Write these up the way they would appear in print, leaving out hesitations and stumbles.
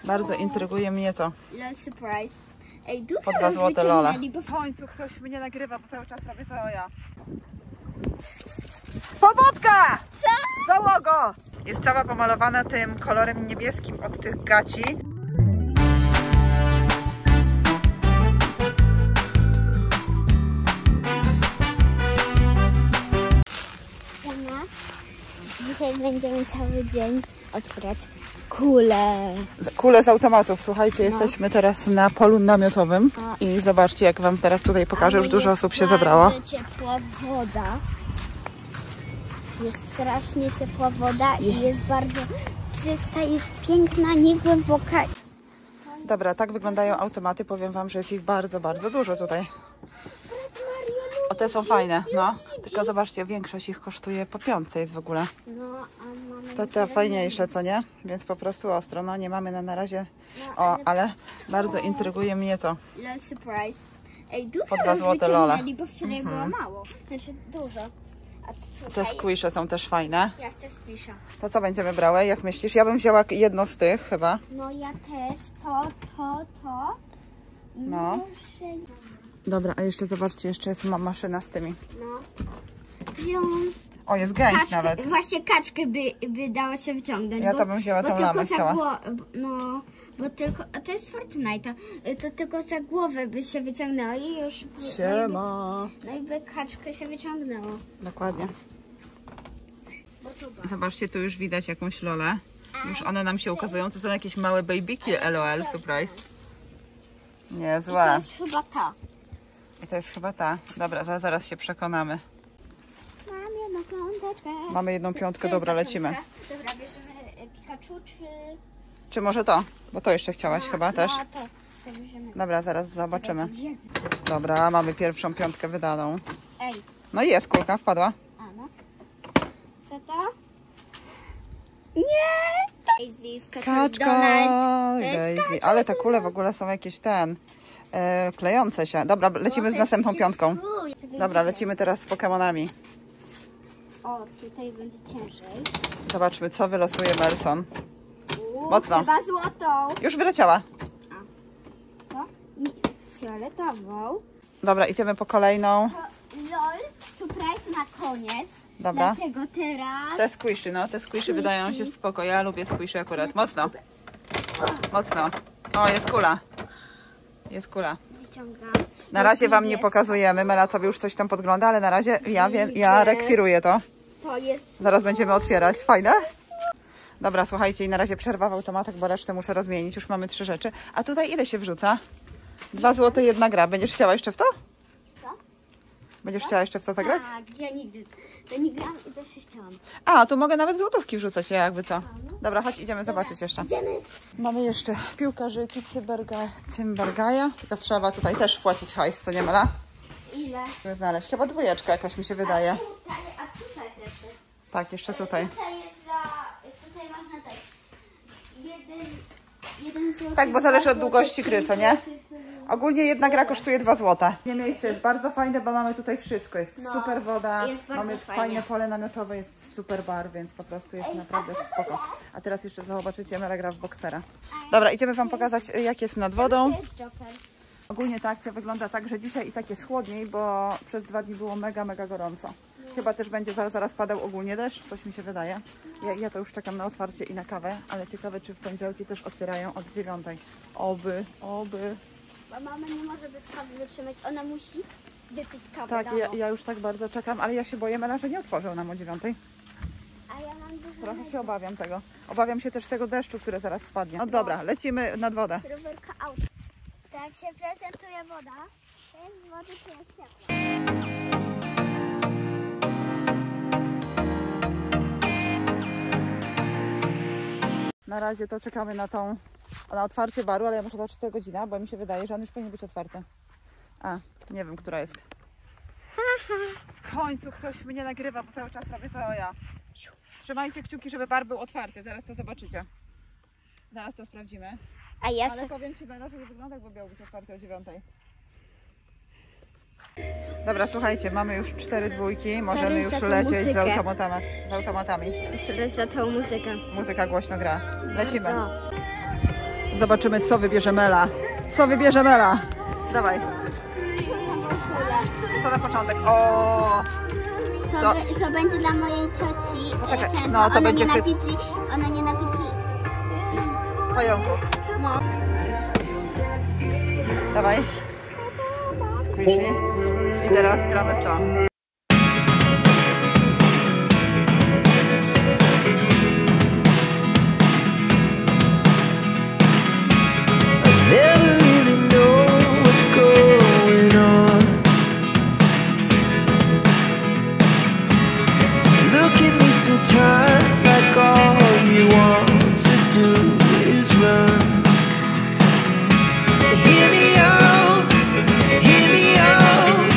Bardzo intryguje mnie to. LOL surprise. Ej, Po 2 złote Lola. W końcu ktoś mnie nagrywa, bo cały czas robię to ja. Pobudka! Załogo! Jest cała pomalowana tym kolorem niebieskim od tych gaci. Dzisiaj będziemy cały dzień otwierać kule. Kule z automatów. Słuchajcie, jesteśmy teraz na polu namiotowym i zobaczcie, jak wam teraz tutaj pokażę, już dużo osób się zebrało. Jest ciepła woda. Jest strasznie ciepła woda i jest bardzo czysta, jest piękna, niegłęboka. Dobra, tak wyglądają automaty. Powiem wam, że jest ich bardzo, bardzo dużo tutaj. O, te są fajne, no. Tylko zobaczcie, większość ich kosztuje po 5 jest w ogóle. No, a mamy Te fajniejsze, co nie? Więc po prostu ostro, no nie mamy na razie. O, ale bardzo intryguje mnie to. LOL surprise. Ej, dużo Po 2 złote Lola. bo wczoraj było mało. Znaczy dużo. A Te tutaj squisze są też fajne. ja chcę squisha. To co będziemy brały? Jak myślisz? Ja bym wzięła jedno z tych chyba. No ja też. To. No. Dobra, a jeszcze zobaczcie, jeszcze jest maszyna z tymi. No. Wziąłam O, jest gęś nawet. Właśnie kaczkę by dało się wyciągnąć. Ja to bym wzięła tą lamę, chciała. No, bo tylko, a to jest Fortnite, to tylko za głowę by się wyciągnęło i już. Siema. No i by kaczkę się wyciągnęło. Dokładnie. Zobaczcie, tu już widać jakąś Lolę. Już one nam się ukazują. To są jakieś małe babyki LOL, surprise. Nie, To złe. jest chyba ta. I to jest chyba ta. Dobra, zaraz się przekonamy. Mam jedną piąteczkę. Mamy jedną piątkę, Co dobra, jest za lecimy. piątka? Dobra, bierzemy Pikachu Czy może to? Bo to jeszcze chciałaś chyba też. No, to bierzemy. Dobra, zaraz zobaczymy. Gdzie? Dobra, mamy pierwszą piątkę wydaną. Ej, No i jest, kulka wpadła. a no. Co to? Nie! Daisy, Kaczka, Donald. To jest Daisy. Ale te kule w ogóle są jakieś klejące się. Dobra, lecimy z następną piątką. Dobra, lecimy teraz z Pokemonami. O, tutaj będzie ciężej. Zobaczmy, co wylosuje Melson. Mocno. Chyba złotą. Już wyleciała. Co? Fioletową. Dobra, idziemy po kolejną. To LOL, surprise na koniec. Dobra. Dlatego teraz... Te squishy, no te squishy wydają się spoko. Ja lubię squishy akurat. Mocno. Mocno. O, jest kula. Jest kula. Wyciągam. Na razie wam nie pokazujemy. Mela sobie już coś tam podgląda, ale na razie ja rekwiruję to. To jest... Zaraz będziemy otwierać. Fajne? Dobra, słuchajcie, i na razie przerwa w automatach, bo resztę muszę rozmienić. Już mamy 3 rzeczy. A tutaj ile się wrzuca? 2 zł jedna gra. Będziesz chciała jeszcze w to? Co? Będziesz chciała jeszcze w to zagrać? Tak, ja nigdy. To nie gram i też się chciałam. A, tu mogę nawet złotówki wrzucać, jakby co. Dobra, chodź, idziemy zobaczyć jeszcze. Idziemy. Mamy jeszcze piłkarzyki Cymbergaja. Tylko trzeba tutaj też wpłacić hajs, co nie Mela? Ile? Musimy znaleźć. Chyba 2 jakaś mi się wydaje. A tutaj też jest. Tak, jeszcze tutaj. Tutaj jest tutaj można tak. Jeden złoty. Tak, bo zależy od długości gry, co nie? Ogólnie jedna gra kosztuje 2 zł. Miejsce jest bardzo fajne, bo mamy tutaj wszystko. Jest super woda, jest bardzo mamy fajnie. fajne pole namiotowe, jest super bar, więc po prostu jest naprawdę spoko. A teraz jeszcze zobaczycie, Mela gra w boksera. Dobra, idziemy wam pokazać, jak jest nad wodą. To jest Joker. Ogólnie ta akcja wygląda tak, że dzisiaj i tak jest chłodniej, bo przez 2 dni było mega gorąco. Chyba też będzie zaraz padał ogólnie deszcz, coś mi się wydaje. Ja to już czekam na otwarcie i na kawę, ale ciekawe, czy w poniedziałki też otwierają od 9. Oby. Bo mama nie może bez kawy wytrzymać, ona musi wypić kawę. Tak, ja już tak bardzo czekam, ale ja się boję, Mela, że nie otworzą nam o 9. A ja mam dużo. Trochę się obawiam tego. Obawiam się też tego deszczu, który zaraz spadnie. No dobra, lecimy nad wodę. Rowerka auto. Tak się prezentuje woda. To jest wody, to jest ciepła. Na razie to czekamy na otwarcie baru, ale ja muszę zobaczyć 4 godziny, bo mi się wydaje, że on już powinien być otwarty. A, nie wiem, która jest. W końcu ktoś mnie nagrywa, bo cały czas robię to ja. Trzymajcie kciuki, żeby bar był otwarty, zaraz to zobaczycie. Zaraz to sprawdzimy. A ja Ale powiem ci, Bela, że nie wygląda, jakby miał być otwarty o 9. Dobra, słuchajcie, mamy już 4 dwójki, możemy już lecieć z automatami. Teraz za tą muzykę. Muzyka głośno gra. Lecimy. Zobaczymy, co wybierze Mela. Co wybierze Mela? Dawaj. Co na początek? O! To będzie dla mojej cioci. Poczekaj, no to będzie Ona nienawidzi pająków. No. Dawaj. Squishy. I teraz gramy w to. Never really know what's going on. Look at me sometimes like all you want to do is run. Hear me out, hear me out.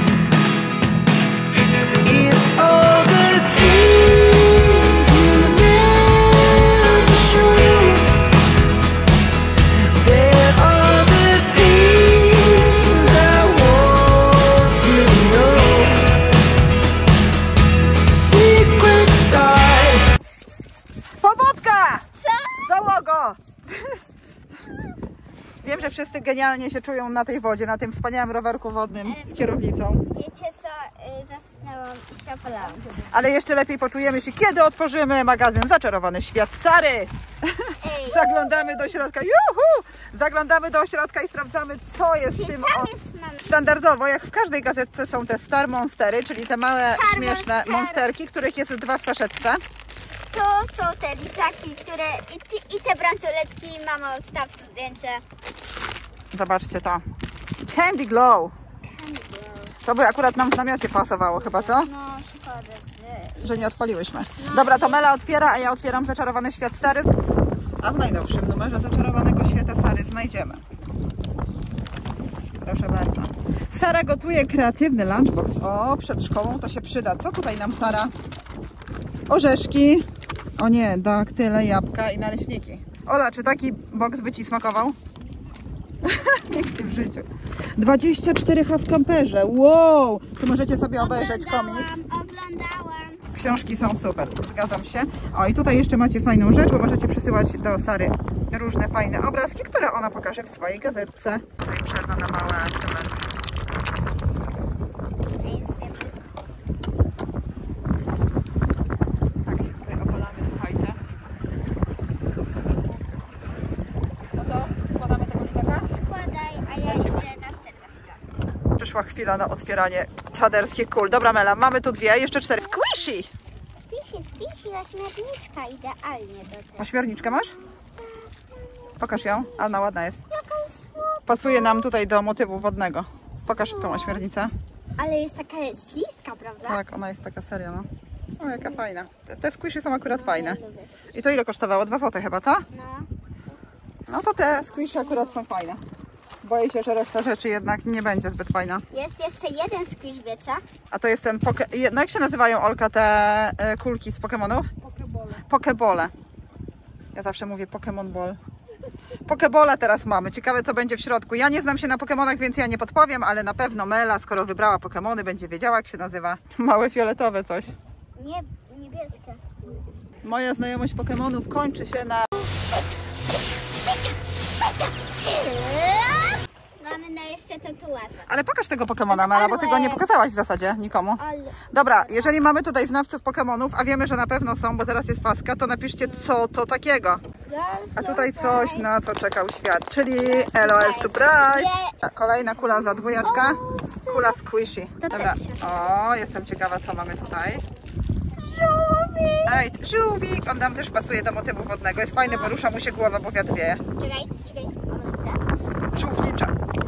It's all the things you never show. There are the things I want to know. Secret star. Pobudka! Załogo! Wiem, że wszyscy genialnie się czują na tej wodzie, na tym wspaniałym rowerku wodnym z kierownicą. Wiecie co? Zasnęłam i się opalałam. Ale jeszcze lepiej poczujemy się, kiedy otworzymy magazyn Zaczarowany Świat Sary. Zaglądamy do środka. Juhu! Zaglądamy do środka i sprawdzamy, co jest w tym. Standardowo, jak w każdej gazetce, są te Star Monstery, czyli te małe, śmieszne monsterki, których jest 2 w saszetce. To są te lizaki, które i te bransoletki. Mamo, staw tu zdjęcie. Zobaczcie to. Candy Glow. To by akurat nam w namiocie pasowało chyba, co? No, szkoda, Że nie odpaliłyśmy. Dobra, to Mela otwiera, a ja otwieram Zaczarowany Świat Sary. A w najnowszym numerze Zaczarowanego Świata Sary znajdziemy. Proszę bardzo. Sara gotuje kreatywny lunchbox. O, przed szkołą to się przyda. Co tutaj nam Sara? Orzeszki. O nie, daktyle, jabłka i naleśniki. Ola, czy taki boks by Ci smakował? Nigdy w życiu. 24H w kamperze. Wow! Tu możecie sobie obejrzeć komiks. Oglądałam. Książki są super, zgadzam się. O, i tutaj jeszcze macie fajną rzecz, bo możecie przysyłać do Sary różne fajne obrazki, które ona pokaże w swojej gazetce. Tutaj przerwa na małe ASMR. Tak się tutaj opalamy, słuchajcie. No to składamy tego lizaka? Składaj, a ja idę na serwer. Przyszła chwila na otwieranie czaderskich kul. Dobra Mela, mamy tu 2, jeszcze 4. Squishy! Squishy, ośmiorniczka, idealnie do tego. Ośmiorniczkę masz? Pokaż ją. Ona ładna jest. Jakaś słodka. Pasuje nam tutaj do motywu wodnego. Pokaż tą ośmiornicę. Ale jest taka ślistka, prawda? Tak, ona jest taka seria, no. O, jaka fajna. Te squishy są akurat fajne. Lubię. I to ile kosztowało? 2 zł chyba, tak? No. No to te squishy akurat są fajne. Boję się, że reszta rzeczy jednak nie będzie zbyt fajna. Jest jeszcze jeden squish, wiecie? A to jest ten no jak się nazywają, Olka, te kulki z Pokemonów? Pokebole. Pokebole. Ja zawsze mówię Pokemon Ball. Pokebola teraz mamy. Ciekawe, co będzie w środku. Ja nie znam się na Pokemonach, więc ja nie podpowiem, ale na pewno Mela, skoro wybrała Pokemony, będzie wiedziała, jak się nazywa. Małe fioletowe coś. Nie, niebieskie. Moja znajomość Pokemonów kończy się na... Mamy na jeszcze tatuaże. Ale pokaż tego Pokemona, Mela, bo ty go nie pokazałaś w zasadzie nikomu. Ale... Dobra, jeżeli mamy tutaj znawców Pokemonów, a wiemy, że na pewno są, bo teraz jest paska, to napiszcie, co to takiego. A tutaj coś, na co czekał świat, czyli LOL Surprise. Kolejna kula za 2. Kula squishy. Dobra. O, jestem ciekawa, co mamy tutaj. Żółwik! Ej, żółwik! On nam też pasuje do motywu wodnego. Jest fajny, bo rusza mu się głowa, bo wiatr wieje. Czekaj. Żółw ninja.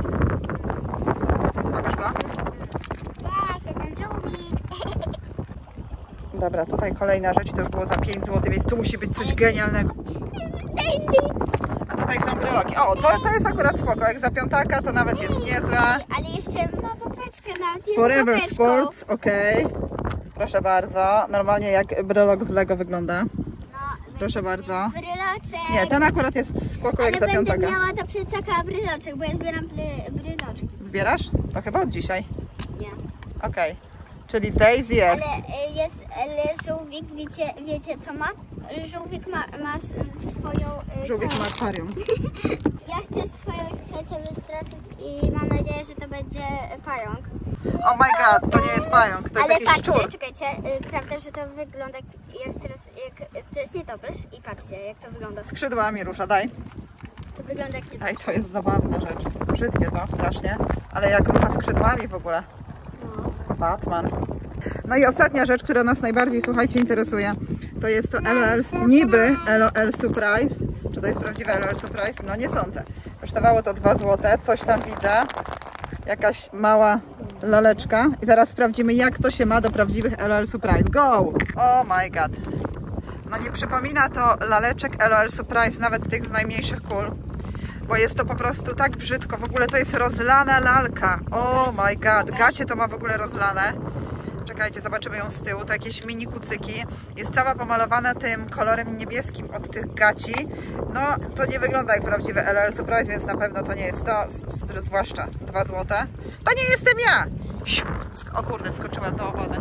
Pokaż go. Cześć, jestem żółwik. Dobra, tutaj kolejna rzecz i to już było za 5 zł, więc tu musi być coś genialnego. Daisy. A tutaj są bryloki. O, to jest akurat spoko. Jak za 5, to nawet jest niezła. Ale jeszcze ma popeczkę nawet. Jest Forever popeczką. Sports, okej. Proszę bardzo. Normalnie jak brylok z Lego wygląda. No, Proszę bardzo. bryloczek. Nie, ten akurat jest spoko jak za Ale 5. będę miała to przecaka bryloczek, bo ja zbieram bryloczki. Zbierasz? To chyba od dzisiaj. Nie. Okej. Czyli Daisy jest. Ale żółwik, wiecie co ma? Żółwik ma swoją Żółwik ma akwarium. Ja chcę swoją ciocię wystraszyć i mam nadzieję, że to będzie pająk. Oh my god, to nie jest pająk, to jest Ale jakiś patrzcie, szczur. czekajcie, prawda, że to wygląda jak teraz, to jest nietoperz i patrzcie jak to wygląda. Skrzydłami rusza, daj. To wygląda jak nietoperz. Ej, to jest zabawna rzecz. Brzydkie to, strasznie. Ale jak rusza skrzydłami w ogóle. No. Batman. No i ostatnia rzecz, która nas najbardziej, słuchajcie, interesuje. To jest to LOL, niby LOL Surprise. Czy to jest prawdziwe LOL Surprise? No nie sądzę. Kosztowało to 2 zł. Coś tam widzę. Jakaś mała laleczka. I zaraz sprawdzimy, jak to się ma do prawdziwych LOL Surprise. Go! Oh my god. No nie przypomina to laleczek LOL Surprise, nawet tych z najmniejszych kul. Bo jest to po prostu tak brzydko. W ogóle to jest rozlana lalka. Oh my god. Gacie to ma w ogóle rozlane. Czekajcie, zobaczymy ją z tyłu. To jakieś mini kucyki. Jest cała pomalowana tym kolorem niebieskim od tych gaci. No, to nie wygląda jak prawdziwe LOL Surprise, więc na pewno to nie jest to. Zwłaszcza 2 zł. To nie jestem ja! O kurde, wskoczyła do wody.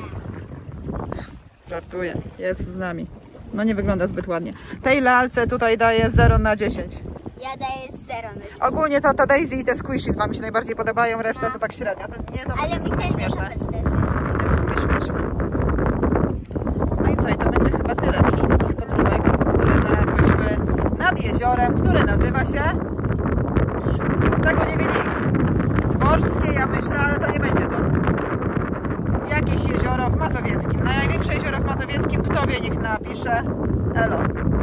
Żartuję. Jest z nami. No nie wygląda zbyt ładnie. Tej lalce tutaj daję 0 na 10. Ja daję 0 na 10. Ogólnie to Daisy i te Squishy wam się najbardziej podobają, reszta to tak średnio. To nie, to Ale jest mi w sumie ten śmieszne. nietoperz też jeszcze. To jest w sumie śmieszne. No i co? I to będzie chyba tyle z chińskich podróbek, które znalazłyśmy nad jeziorem, które nazywa się... Tego nie wie nikt. Stworskie, ja myślę, ale to nie będzie to. Jakieś jezioro w Mazowieckim. Największe jezioro w Mazowieckim, kto wie, niech napisze. Elo.